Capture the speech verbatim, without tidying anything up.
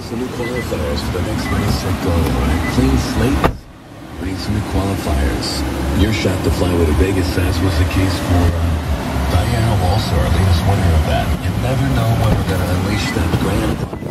some new qualifiers for the next race at Go. Right? Clean slate brings some new qualifiers. Your shot to fly with a Vegas, as was the case for uh, Diana Walser, our latest winner of that. You never know when we're going to unleash that grand